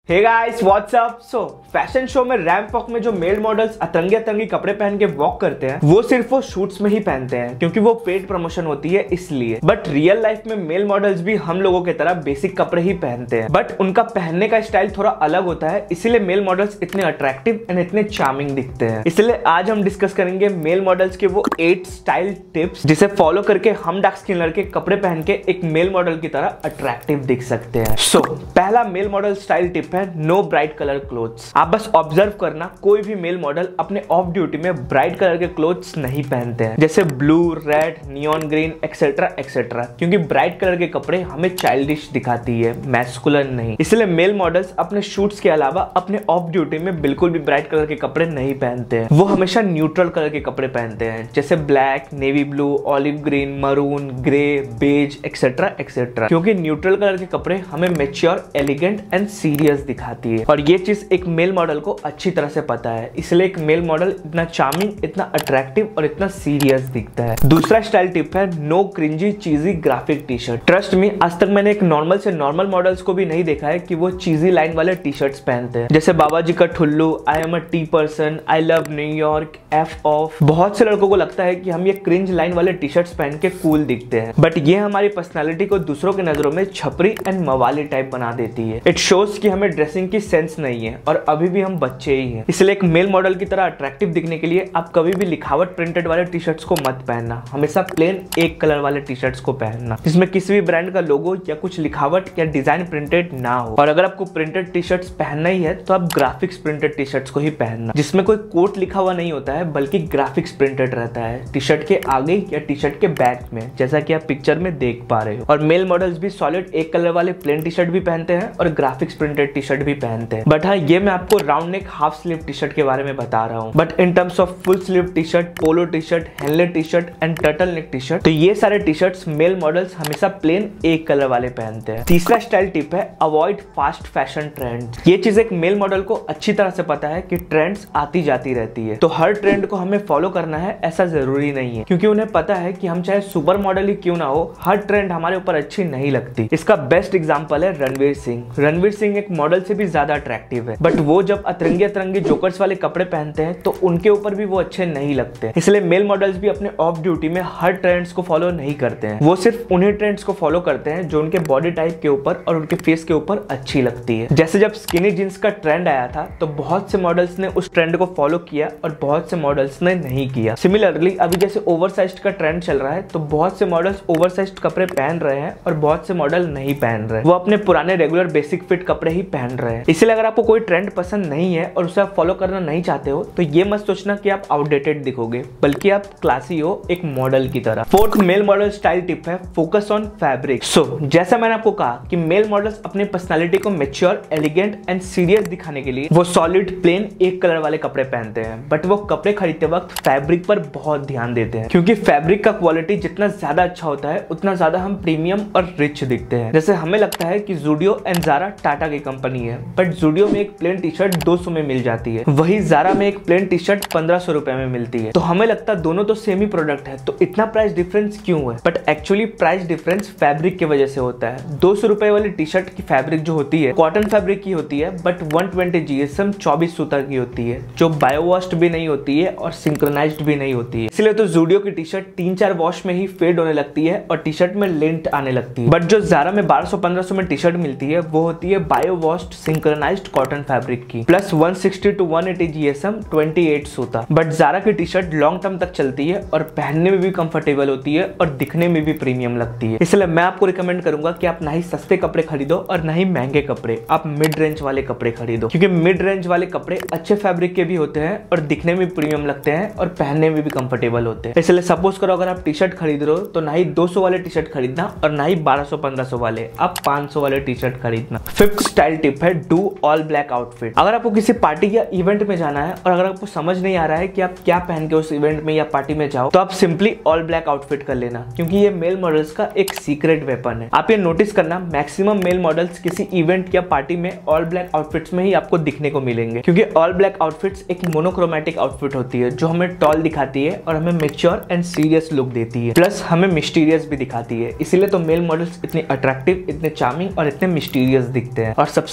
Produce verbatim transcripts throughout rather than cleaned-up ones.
हे guys what's up. So fashion show में ramp walk में जो मेल मॉडल्स अतरंगी अतरंगी कपड़े पहन के वॉक करते हैं वो सिर्फ वो शूट्स में ही पहनते हैं क्योंकि वो पेड प्रमोशन होती है इसलिए। बट रियल लाइफ में मेल मॉडल्स भी हम लोगों की तरह बेसिक कपड़े ही पहनते हैं, बट उनका पहनने का स्टाइल थोड़ा अलग होता है, इसीलिए मेल मॉडल्स इतने अट्रैक्टिव एंड इतने चार्मिंग दिखते हैं। इसलिए आज हम डिस्कस करेंगे मेल मॉडल्स के वो एट स्टाइल टिप्स जिसे फॉलो करके हम डार्क स्किन लड़के कपड़े पहन के एक मेल मॉडल की तरह अट्रैक्टिव दिख सकते हैं। सो so, पहला मेल मॉडल स्टाइल टिप है नो ब्राइट कलर क्लोथ्स। आप बस ऑब्जर्व करना, कोई भी मेल मॉडल अपने ऑफ ड्यूटी में ब्राइट कलर के क्लोथ्स नहीं पहनते हैं, जैसे blue, red, neon green etcetera etcetera, क्योंकि ब्राइट कलर के कपड़े हमें चाइल्डिश दिखाती है, मैस्कुलर नहीं। इसलिए मेल मॉडल्स अपने शूट्स के अलावा अपने ऑफ ड्यूटी में बिल्कुल भी ब्राइट कलर के कपड़े नहीं पहनते हैं। वो हमेशा न्यूट्रल कलर के कपड़े पहनते हैं, जैसे black, navy blue, olive green, maroon, grey, beige etcetera etcetera, क्योंकि न्यूट्रल कलर के कपड़े हमें मैच्योर, एलिगेंट एंड सीरियस दिखाती है और ये चीज एक मेल मॉडल को अच्छी तरह से पता है, इसलिए एक मेल मॉडल इतना चार्मिंग, इतना अट्रैक्टिव और इतना सीरियस दिखता है। दूसरा स्टाइल टिप है no cringy cheesy graphic T shirt. Trust me, आज तक मैंने एक नॉर्मल से नॉर्मल मॉडल्स को भी नहीं देखा है कि वो चीजी लाइन वाले टी शर्ट्स पहनते हैं, जैसे बाबा जी का ठुल्लू, I am a tea person, I love New York, F off. बहुत से लड़कों को लगता है कि हम ये क्रिंज लाइन वाले टी शर्ट्स पहन के कूल दिखते हैं, बट ये हमारी पर्सनैलिटी को दूसरों की नजरों में छपरी एंड मवाली टाइप बना देती है। इट शोज कि हमें ड्रेसिंग की सेंस नहीं है और अभी भी हम बच्चे ही हैं। इसलिए एक मेल मॉडल की तरह अट्रैक्टिव दिखने के लिए आप कभी भी लिखावट प्रिंटेड वाले टी शर्ट्स को मत पहनना, हमेशा प्लेन एक कलर वाले टी शर्ट्स को पहनना जिसमें किसी भी ब्रांड का लोगो या कुछ लिखावट या डिजाइन प्रिंटेड ना हो। और अगर आपको प्रिंटेड टी शर्ट्स पहनना ही है तो आप ग्राफिक्स प्रिंटेड टी शर्ट्स को ही पहनना, जिसमें कोई कोट लिखा हुआ नहीं होता है बल्कि ग्राफिक्स प्रिंटेड रहता है टी शर्ट के आगे या टी शर्ट के बैक में, जैसा कि आप पिक्चर में देख पा रहे हो। और मेल मॉडल्स भी सॉलिड एक कलर वाले प्लेन टी शर्ट भी पहनते हैं और ग्राफिक्स प्रिंटेड टी शर्ट भी पहनते हैं। बट हाँ, ये मैं आपको round neck half sleeve T shirt के बारे में बता रहा हूँ, but in terms of full sleeve T shirt, polo T shirt, henley T shirt and turtle neck T shirt, तो ये सारे टी शर्ट्स मेल मॉडल्स हमेशा प्लेन एक कलर वाले पहनते हैं। तीसरा स्टाइल टिप है अवॉइड फास्ट फैशन ट्रेंड। ये चीज एक मेल मॉडल को अच्छी तरह से पता है कि ट्रेंड्स आती जाती रहती है, तो हर ट्रेंड को हमें फॉलो करना है ऐसा जरूरी नहीं है, क्योंकि उन्हें पता है कि हम चाहे सुपर मॉडल ही क्यों ना हो, हर ट्रेंड हमारे ऊपर अच्छी नहीं लगती। इसका बेस्ट एग्जांपल है रणवीर सिंह। रणवीर सिंह एक मॉडल से भी ज्यादा अट्रैक्टिव है, बट वो जब अतरंगी अतरंगी जोकर्स वाले कपड़े पहनते हैं तो उनके ऊपर भी वो अच्छे नहीं लगते। इसलिए मेल मॉडल्स भी अपने ऑफ ड्यूटी में हर ट्रेंड्स को फॉलो नहीं करते हैं, वो सिर्फ उन्हीं ट्रेंड्स को फॉलो करते हैं जो उनके बॉडी टाइप के ऊपर और उनके फेस के ऊपर अच्छी लगती है। जैसे जब स्किनी जींस का ट्रेंड आया था तो बहुत से मॉडल्स ने उस ट्रेंड को फॉलो किया और बहुत से मॉडल्स ने नहीं किया। सिमिलरली अभी जैसे ओवरसाइज्ड का ट्रेंड चल रहा है तो बहुत से मॉडल्स ओवरसाइज्ड कपड़े पहन रहे हैं और बहुत से मॉडल नहीं पहन रहे, वो अपने पुराने रेगुलर बेसिक फिट कपड़े ही पहन रहे हैं। इसलिए अगर आपको कोई ट्रेंड पसंद नहीं है और उसे आप फॉलो करना नहीं चाहते हो तो ये मत सोचना कि आप आउटडेटेड दिखोगे, बल्कि आप क्लासी हो एक मॉडल की तरह। Fourth male model style tip है फोकस ऑन फैब्रिक। सो जैसा मैंने आपको कहा कि मेल मॉडल्स अपने पर्सनालिटी को मैच्योर, एलिगेंट एंड सीरियस दिखाने के लिए वो सॉलिड प्लेन एक कलर वाले कपड़े पहनते हैं, बट वो कपड़े खरीदते वक्त फैब्रिक पर बहुत ध्यान देते हैं, क्योंकि फैब्रिक का क्वालिटी जितना ज्यादा अच्छा होता है उतना ज्यादा हम प्रीमियम और रिच दिखते हैं। जैसे हमें लगता है कि ज़ूडियो एंड ज़ारा टाटा की कंपनी है, बट ज़ूडियो में एक प्लेन टी शर्ट दो सौ में मिल जाती है, वही ज़ारा में एक प्लेन टी शर्ट पंद्रह सौ रुपए में मिलती है, तो हमें लगता है दोनों तो सेम ही प्रोडक्ट है, तो इतना प्राइस डिफरेंस क्यों है? But actually price difference fabric की वजह से होता है। दो सौ रुपए वाली टी शर्ट की फैब्रिक जो होती है कॉटन फैब्रिक की होती है, बट वन ट्वेंटी जीएसएम चौबीस सूता की होती है, जो बायो वॉश्ड भी नहीं होती है और सिंक्रोनाइज्ड भी नहीं होती है। इसलिए तो ज़ूडियो की टी शर्ट तीन चार वॉश में ही फेड होने लगती है और टी शर्ट में लेंथ आने लगती है, बट जो ज़ारा में बारह सौ पंद्रह सौ में टी शर्ट मिलती है वो होती है bio washed synchronized cotton fabric की, plus one sixty to one eighty GSM अट्ठाईस सूता। बट ज़ारा की टी शर्ट लॉन्ग टर्म तक चलती है और पहनने में भी कंफर्टेबल होती है और दिखने में भी प्रीमियम लगती है। इसलिए मैं आपको रिकमेंड करूंगा कि आप ना ही सस्ते कपड़े खरीदो और ना ही महंगे कपड़े, आप मिड रेंज वाले कपड़े खरीदो, क्योंकि मिड रेंज वाले कपड़े अच्छे फैब्रिक के भी होते हैं और दिखने में प्रीमियम लगते हैं और पहनने में भी कंफर्टेबल होते हैं। इसलिए सपोज करो अगर आप टी शर्ट खरीद रहे हो तो ना ही दो सौ वाले टी शर्ट खरीदना और ना ही बारह सौ पंद्रह सौ वाले, आप पाँच सौ वाले टी शर्ट खरीदना। फिफ्थ स्टाइल टिप है डू ऑल ब्लैक आउटफिट। अगर आपको किसी पार्टी या इवेंट में जाना है और अगर आपको समझ नहीं आ रहा है कि आप क्या पहन के उस इवेंट में या पार्टी में जाओ, तो आप सिंपली ऑल ब्लैक आउटफिट कर लेना, क्योंकि ये मेल मॉडल्स का एक सीक्रेट वेपन है। आप ये नोटिस करना, मैक्सिमम मेल मॉडल्स किसी इवेंट या पार्टी में ऑल ब्लैक आउटफिट्स में ही आपको दिखने को मिलेंगे, क्योंकि ऑल ब्लैक आउटफिट्स एक मोनोक्रोमैटिक आउटफिट होती है जो हमें टॉल दिखाती है और हमें मैच्योर एंड सीरियस लुक देती है, प्लस हमें मिस्टीरियस भी दिखाती है। इसीलिए तो मेल मॉडल्स इतने अट्रैक्टिव, इतने चार्मिंग और इतने मिस्टीरियस दिखते हैं। और सबसे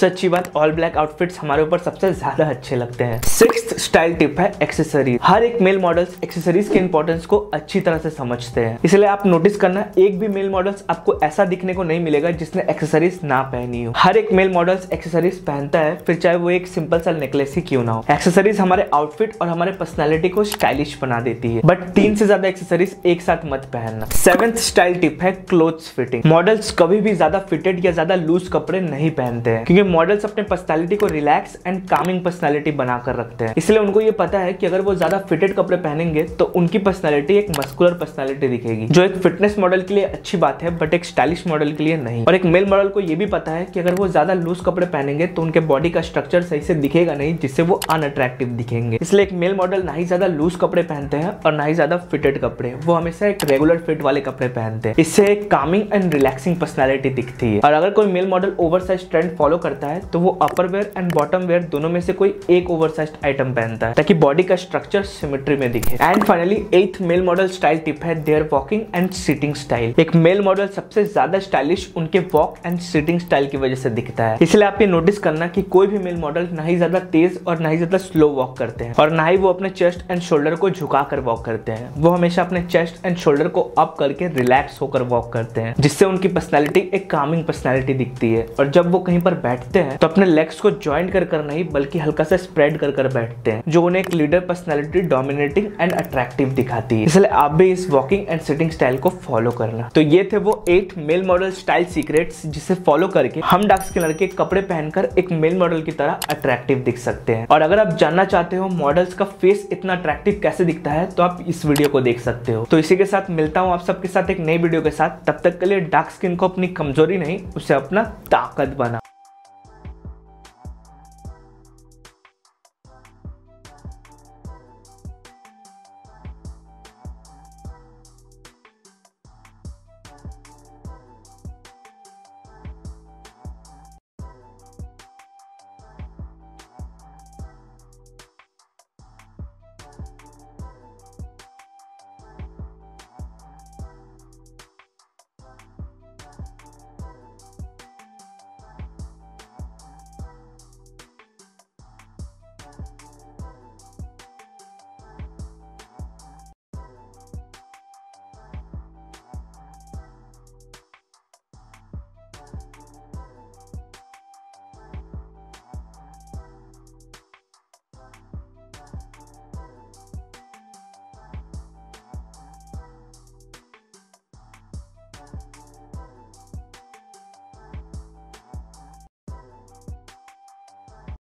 सबसे अच्छी बात, ऑल ब्लैक आउटफिट्स हमारे ऊपर सबसे ज्यादा अच्छे लगते हैं। सिक्स्थ स्टाइल टिप है एक्सेसरीज। हर एक मेल मॉडल्स एक्सेसरीज के इंपॉर्टेंस को अच्छी तरह से समझते हैं, इसलिए आप नोटिस करना एक भी मेल मॉडल्स आपको ऐसा दिखने को नहीं मिलेगा जिसने एक्सेसरीज ना पहनी हो। हर एक मेल मॉडल्स एक्सेसरीज पहनता है, फिर चाहे वो एक सिंपल सा नेकलेस ही क्यों ना हो। एक्सेसरीज हमारे आउटफिट और हमारे पर्सनैलिटी को स्टाइलिश बना देती है, बट तीन से ज्यादा एक्सेसरीज एक साथ मत पहनना। सेवेंथ स्टाइल टिप है क्लोथ्स फिटिंग। मॉडल्स कभी भी ज्यादा फिटेड या ज्यादा लूज कपड़े नहीं पहनते हैं, क्योंकि मॉडल्स अपने पर्सनैलिटी को रिलैक्स एंड कामिंग पर्सनैलिटी बनाकर रखते हैं। इसलिए उनको ये पता है कि अगर वो ज्यादा फिटेड कपड़े पहनेंगे तो उनकी पर्सनैलिटी एक मस्कुलर पर्सनैलिटी दिखेगी, जो एक फिटनेस मॉडल के लिए अच्छी बात है बट एक स्टाइलिश मॉडल के लिए नहीं। और एक मेल मॉडल को ये भी पता है कि अगर वो ज्यादा लूज कपड़े पहनेंगे तो उनके बॉडी का स्ट्रक्चर सही से दिखेगा नहीं, जिससे वो अनअट्रैक्टिव दिखेंगे। इसलिए एक मेल मॉडल ना ही ज्यादा लूज कपड़े पहनते हैं और ना ही ज्यादा फिटेड कपड़े, वो हमेशा एक रेगुलर फिट वाले कपड़े पहनते हैं। इससे एक कामिंग एंड रिलैक्सिंग पर्सनैलिटी दिखती है। और अगर कोई male model oversize trend follow करता है तो वो upper wear and bottom wear दोनों में से कोई एक ओवरसाइज आइटम पहनता है, ताकि बॉडी का स्ट्रक्चर सिमेट्री में दिखे। And finally eighth male model style tip है their walking and sitting style. एक मेल मॉडल सबसे ज्यादा स्टाइलिश उनके वॉक एंड सिटिंग स्टाइल की वजह से दिखता है। इसलिए आप ये नोटिस करना कि कोई भी मेल मॉडल ना ही ज्यादा तेज और ना ही ज्यादा स्लो वॉक करते हैं, और ना ही वो अपने चेस्ट एंड शोल्डर को झुकाकर वॉक करते हैं। वो हमेशा अपने चेस्ट एंड शोल्डर को अप करके रिलैक्स होकर वॉक करते हैं, जिससे उनकी पर्सनैलिटी एक कामिंग पर्सनैलिटी दिखती है। और जब वो कहीं पर बैठते हैं तो अपने लेग्स को ज्वाइंट कर कर नहीं बल्कि हल्का सा स्प्रेड कर कर बैठते हैं, जो उन्हें एक leader personality dominating and attractive दिखाती है। इसलिए आप भी इस वॉकिंग एंड सिटिंग स्टाइल को फॉलो करना। तो ये थे वो eight male model style secrets जिसे फॉलो करके हम डार्क स्किन लड़के कपड़े पहनकर एक मेल मॉडल की तरह अट्रैक्टिव दिख सकते हैं। और अगर आप जानना चाहते हो मॉडल्स का फेस इतना अट्रैक्टिव कैसे दिखता है तो आप इस वीडियो को देख सकते हो। तो इसी के साथ मिलता हूं आप सबके साथ एक नई वीडियो के साथ। तब तक के लिए डार्क स्किन को अपनी कमजोरी नहीं, उसे अपना ताकत बना।